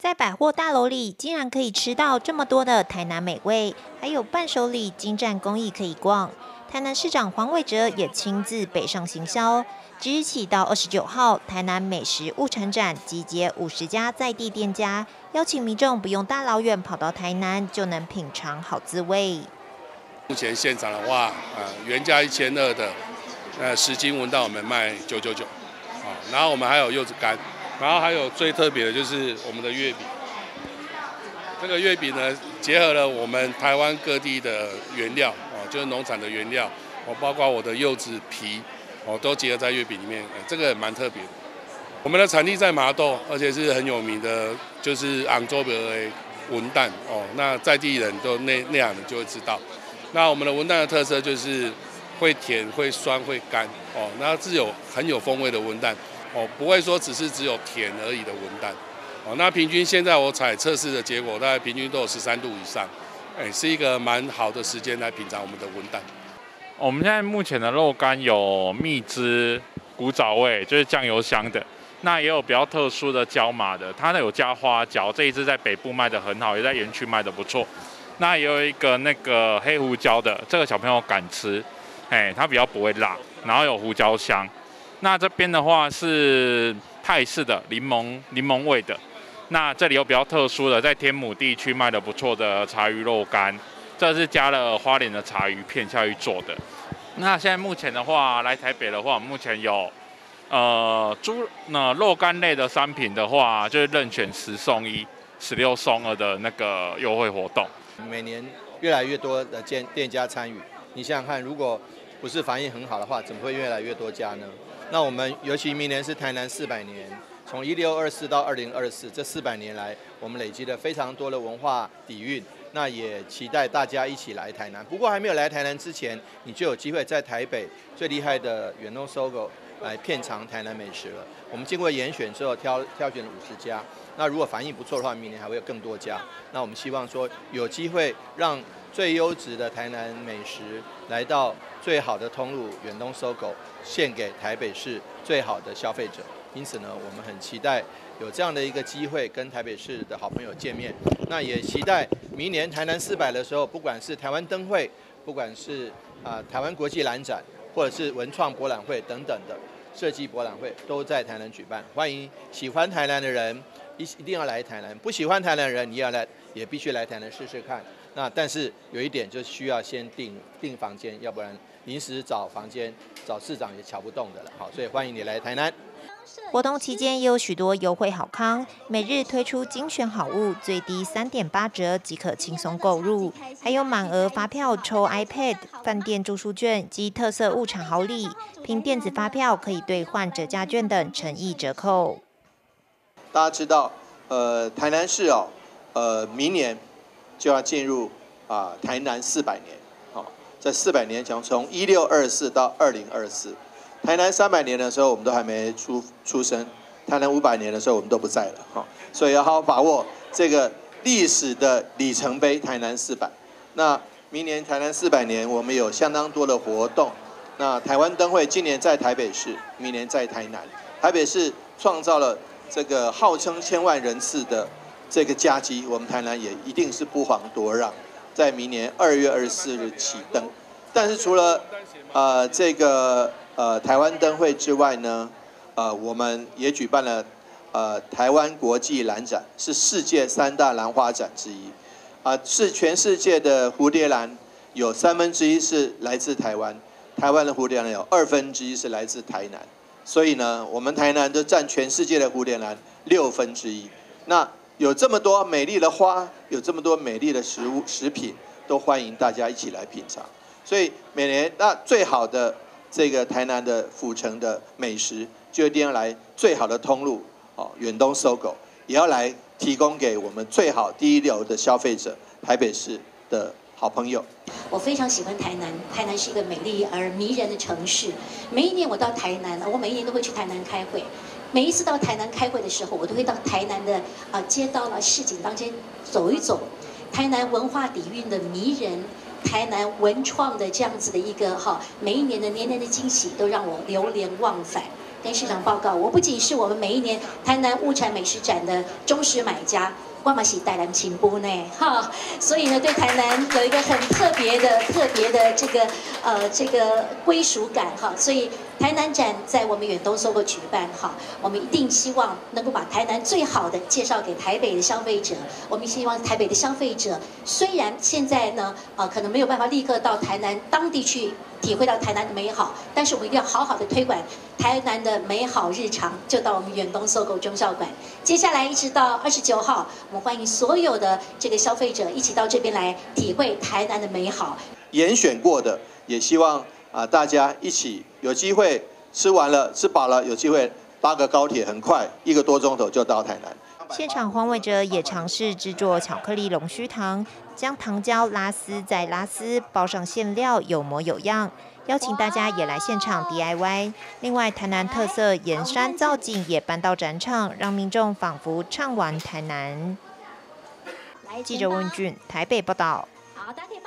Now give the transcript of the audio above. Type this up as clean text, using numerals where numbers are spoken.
在百货大楼里，竟然可以吃到这么多的台南美味，还有伴手礼、精湛工艺可以逛。台南市长黄伟哲也亲自北上行销，即日起到29号，台南美食物产展集结50家在地店家，邀请民众不用大老远跑到台南，就能品尝好滋味。 目前现场的话，原价1200的，10斤文旦我们卖999，然后我们还有柚子干。然后还有最特别的就是我们的月饼，这个月饼呢结合了我们台湾各地的原料就是农产的原料包括我的柚子皮都结合在月饼里面，这个蛮特别的。我们的产地在麻豆，而且是很有名的，就是杭州的文旦那在地人都内行的就会知道。那我们的文旦的特色就是会甜、会酸、会干那是很有风味的文旦。不会说只有甜而已的文旦，那平均现在我采测试的结果，大概平均都有13度以上，是一个蛮好的时间来品尝我们的文旦。 我们现在目前的肉干有蜜汁、古早味，就是酱油香的，那也有比较特殊的椒麻的，它有加花椒，这一支在北部卖得很好，也在园区卖得不错。那也有一个那个黑胡椒的，这个小朋友敢吃，它比较不会辣，然后有胡椒香。那这边的话是泰式的柠檬味的，那这里有比较特殊的，在天母地区卖的不错的茶鱼肉干，这是加了花莲的茶鱼片下去做的。那现在目前的话，来台北的话，目前有肉干类的商品的话，就是任选10送1、16送2的那个优惠活动。 每年越来越多的店家参与，你想想看，如果不是反应很好的话，怎么会越来越多家呢？那我们尤其明年是台南400年，从1624到2024这400年来，我们累积了非常多的文化底蕴。那也期待大家一起来台南。不过还没有来台南之前，你就有机会在台北最厉害的远东搜狗来片尝台南美食了。我们经过严选之后挑选了50家。那如果反应不错的话，明年还会有更多家。那我们希望说有机会让最优质的台南美食来到最好的通路远东搜狗，献给台北市最好的消费者。因此呢，我们很期待有这样的一个机会跟台北市的好朋友见面。那也期待明年台南400的时候，不管是台湾灯会，不管是台湾国际蓝展，或者是文创博览会等等的设计博览会，都在台南举办。欢迎喜欢台南的人一定要来台南，不喜欢台南的人也必须来台南试试看。那但是有一点就需要先订房间，要不然临时找房间找市长也瞧不动的了。好，所以欢迎你来台南。 活动期间也有许多优惠好康，每日推出精选好物，最低3.8折即可轻松购入，还有满额发票抽 iPad、饭店住宿券及特色物产好礼，凭电子发票可以兑换折价券等诚意折扣。 大家知道，台南市明年就要进入台南400年，这400年从1624到2024。台南300年的时候，我们都还没出生；台南500年的时候，我们都不在了，所以要好好把握这个历史的里程碑——台南400。那明年台南400年，我们有相当多的活动。那台湾灯会今年在台北市，明年在台南。台北市创造了这个号称1000万人次的这个佳绩，我们台南也一定是不遑多让，在明年2月24日启灯。但是除了台湾灯会之外呢，我们也举办了台湾国际兰展，是世界3大兰花展之一，是全世界的蝴蝶兰有1/3是来自台湾，台湾的蝴蝶兰有1/2是来自台南，所以呢，我们台南就占全世界的蝴蝶兰1/6。那有这么多美丽的花，有这么多美丽的食品，都欢迎大家一起来品尝。所以每年那最好的这个台南的府城的美食，就一定要来最好的通路远东搜狗，也要来提供给我们最好第一流的消费者，台北市的好朋友。 我非常喜欢台南，台南是一个美丽而迷人的城市。每一年我到台南，我每一年都会去台南开会。每一次到台南开会的时候，我都会到台南的街道啦、市井当中走一走，台南文化底蕴的迷人。台南文创的这样子的一个每一年的年年的惊喜，都让我流连忘返。 跟市长报告，我不仅是我们每一年台南物产美食展的忠实买家。我嘛是台南情夫呢，哈，所以呢，对台南有一个很特别的这个归属感哈，所以台南展在我们远东SOGO举办哈，我们一定希望能够把台南最好的介绍给台北的消费者。我们希望台北的消费者虽然现在呢可能没有办法立刻到台南当地去体会到台南的美好，但是我们一定要好好的推广台南的美好日常，就到我们远东SOGO忠孝馆。接下来一直到29号，我们欢迎所有的这个消费者一起到这边来体会台南的美好。 严选过的，也希望大家一起有机会吃完了吃饱了，有机会搭个高铁，很快1个多钟头就到台南。 现场黄伟哲也尝试制作巧克力龙须糖，将糖胶拉丝再拉丝，包上馅料，有模有样。邀请大家也来现场 DIY。另外，台南特色盐山造景也搬到展场，让民众仿佛畅玩台南。记者温俊台北报道。 好，大家可以。